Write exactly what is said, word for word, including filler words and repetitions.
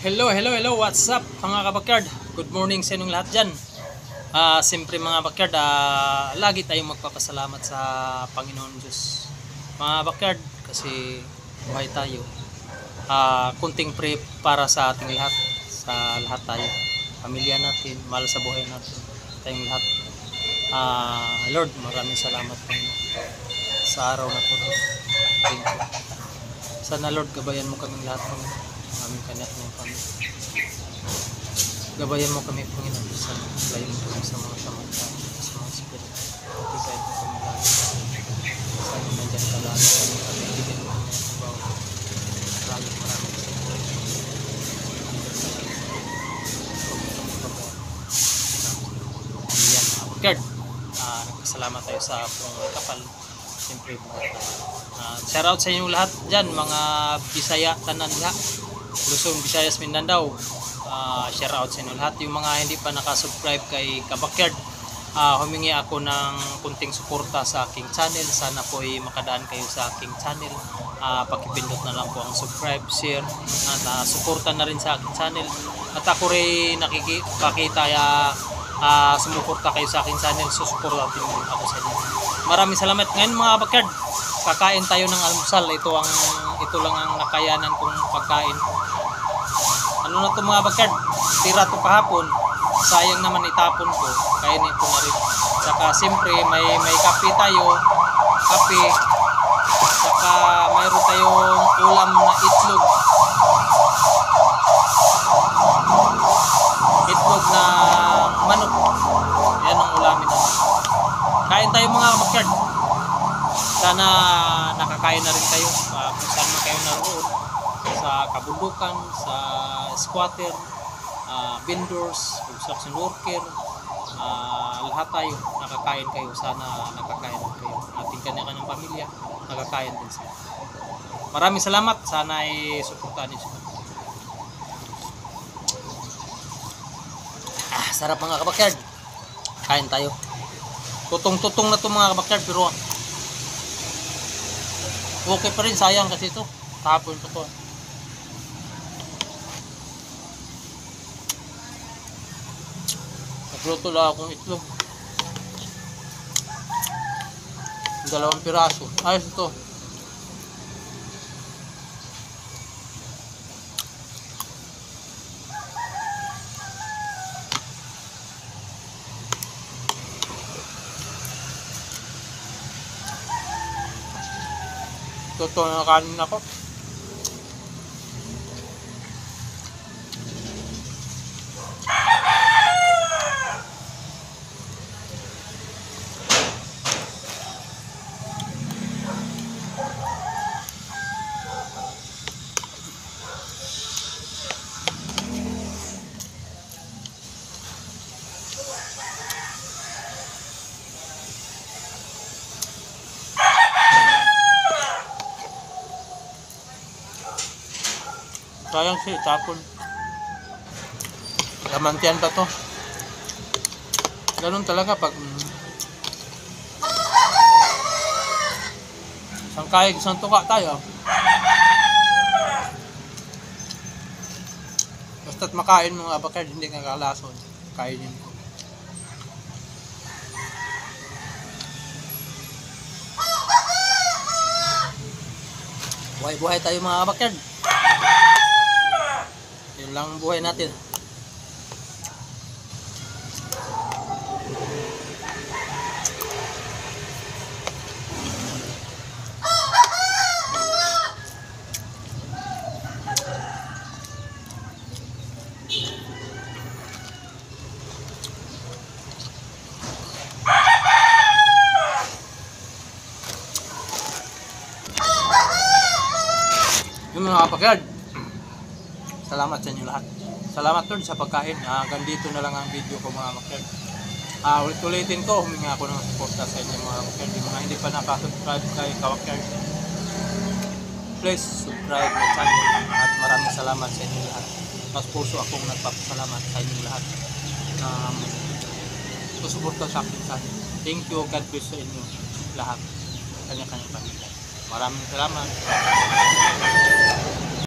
Hello, hello, hello, what's up mga kabakyard? Good morning sa inyong lahat dyan. uh, Siyempre mga bakyard, uh, lagi tayong magpapasalamat sa Panginoon Diyos mga bakyard, kasi buhay tayo. uh, Kunting pray para sa ating lahat, sa lahat tayo, pamilya natin, mahal sa buhay natin, tayong lahat. uh, Lord, maraming salamat Panginoon sa araw na to. Thank you. Sana Lord, gabayan mo kaming lahat Panginoon, aming kanya-kanyang kami. Gabayan mo kami Panginoon sa layo mo kami sa mga samanta, sa mga spirit. Tigay mo kami lagi. Sa inyo nandyan ka lagi kami kami. Ibigay mo kami ang bawat. Maraming maraming salamat. Ayan mga bakyard. Uh, nagpasalamat tayo sa pong kapal. Siyempre buhay tayo. Uh, shout out sa inyo lahat dyan, mga Bisaya, Tanan lahat. Luzon, Visayas, Mindanao. Uh, share out sa inyo lahat. Yung mga hindi pa nakasubscribe kay Kabakyard, uh, humingi ako ng kunting suporta sa aking channel. Sana po ay makadaan kayo sa aking channel. uh, Pakipindot na lang po ang subscribe, share, at uh, suporta na rin sa aking channel. At ako rin nakikipakita uh, uh, sumuporta kayo sa aking channel, susuporta din ako sa inyo. Maraming salamat. Ngayon mga Kabakyard, kakain tayo ng almusal. Ito ang ito lang ang nakayanan kong pagkain. Ano na ito mga Kabakyard, tira ito kahapon, sayang naman itapon ko, kainin ko na rin. Saka siyempre may, may kape tayo, kape, saka mayroon tayong ulam na itlog. Itlog na manok. Yan ang ulamin natin. Kain tayo mga Kabakyard. Sana nakakain na rin kayo uh, kung saan man kayo naroon, sa kabundukan, sa squatter, uh, vendors, construction worker, uh, lahat tayo nakakain kayo. Sana nakakain din kayo, ating kanya-kanyang pamilya nakakain din sila. Maraming salamat. Sana ay suportahan niyo sila. Ah, sarap mga Kabakyard. Kain tayo. Tutong-tutong na ito mga Kabakyard, pero okay pa rin, sayang kasi ito kahapon pa ito. Nagluto lang akong itlog, dalawang piraso. Ayos ito. Totoo na kanin ako. Sayang siya, itapon. Lamantian pa to. Ganun talaga pag mm, isang kaig, isang tuka tayo. Basta't makain mga Kabakyard, hindi ka kalason, kainin ko. Buhay-buhay tayo mga Kabakyard. Yun lang buhay natin. Yung mga Kabakyard, salamat sa inyo lahat. Salamat Lord sa pagkain. Uh, Gandito na lang ang video ko mga Kabakyard. Uh, ulit-ulitin ko, humingi ako ng suporta sa inyo mga Kabakyard. Yung mga hindi pa nakasubscribe kay Kabakyard, please subscribe my channel. At maraming salamat sa inyo lahat. Mas puso akong nagpapasalamat sa inyo lahat. Um, susuporta sa akin channel. Thank you, God bless sa inyo lahat. Kanya-kanyang pamilya. Maraming salamat.